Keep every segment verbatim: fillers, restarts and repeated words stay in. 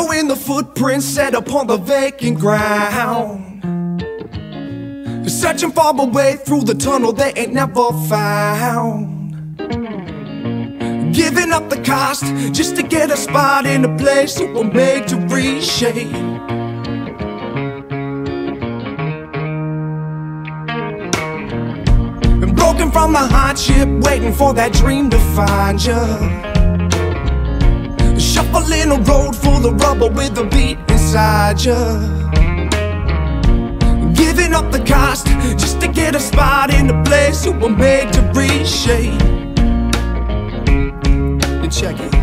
Following the footprints set upon the vacant ground, searching for a way through the tunnel they ain't never found. Giving up the cost just to get a spot in a place you were made to reshape. And broken from the hardship, waiting for that dream to find you. Shuffling a road full of rubble with a beat inside you. Giving up the cost just to get a spot in the place you were made to reshape. Check it.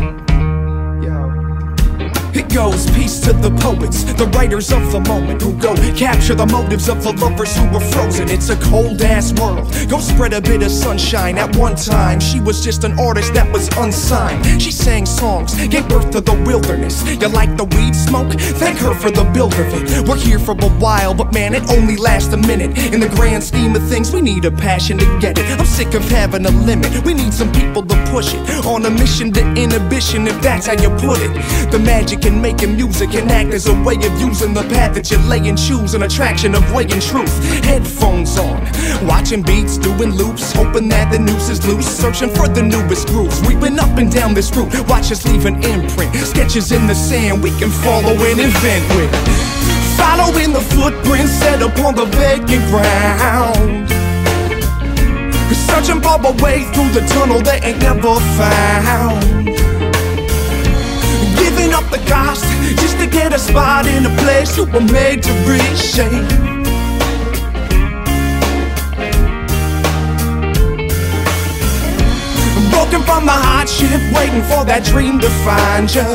It goes, peace to the poets, the writers of the moment, who go capture the motives of the lovers who were frozen. It's a cold ass world, go spread a bit of sunshine. At one time, she was just an artist that was unsigned. She sang songs, gave birth to the wilderness. You like the weed smoke? Thank her for the build of it. We're here for a while, but man, it only lasts a minute. In the grand scheme of things, we need a passion to get it. I'm sick of having a limit, we need some people to push it. On a mission to inhibition, if that's how you put it. The magic in making music can act as a way of using the path that you lay and choose, an attraction of weighing truth. Headphones on, watching beats, doing loops, hoping that the noose is loose, searching for the newest grooves. We've been up and down this route, watch us leave an imprint. Sketches in the sand we can follow and invent with. Following the footprints set upon the vacant ground, searching for a way through the tunnel they ain't never found. Giving up the cost just to get a spot in a place you were made to reshape. Broken from the hardship, waiting for that dream to find you.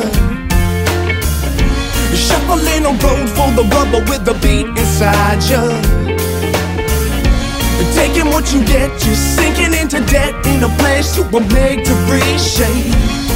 Shuffling a road full of rubble with the beat inside you. Taking what you get, just sinking into debt in a place you were made to reshape.